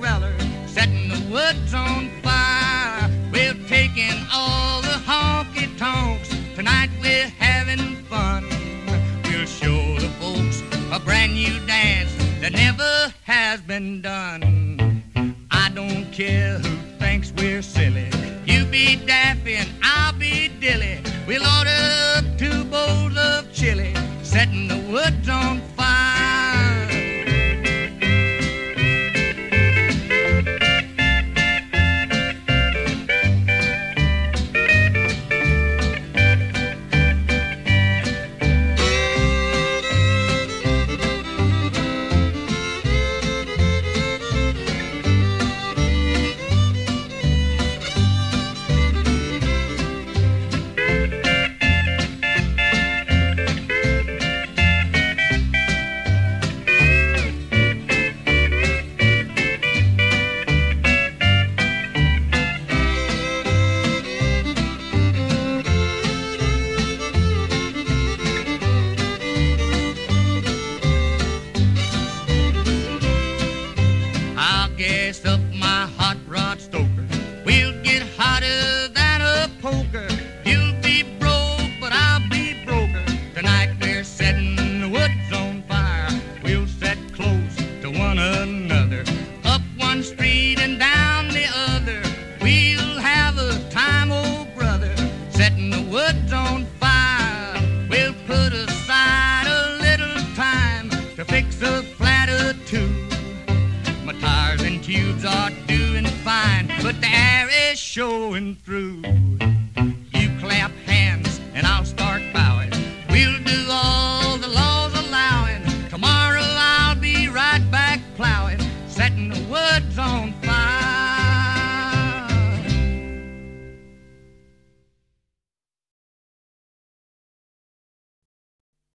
sweller, setting the woods on fire. We're taking all the honky-tonks. Tonight we're having fun. We'll show the folks a brand new dance that never has been done. I don't care who thinks we're silly. You be Daffy and I'll be Dilly. We'll order up 2 bowls of chili, setting the woods on fire. Gas up my hot rod stoker. We'll get hotter than a poker. You'll be broke, but I'll be broker. Tonight we're setting the woods on fire. We'll set close to one another, up one street and down the other. We'll have a time, old brother, setting the woods on fire. We'll put aside a little time to fix a flat or two. My tires and tubes are doing fine, but the air is showing through. You clap hands and I'll start bowing. We'll do all the laws allowing. Tomorrow I'll be right back plowing, setting the woods on fire.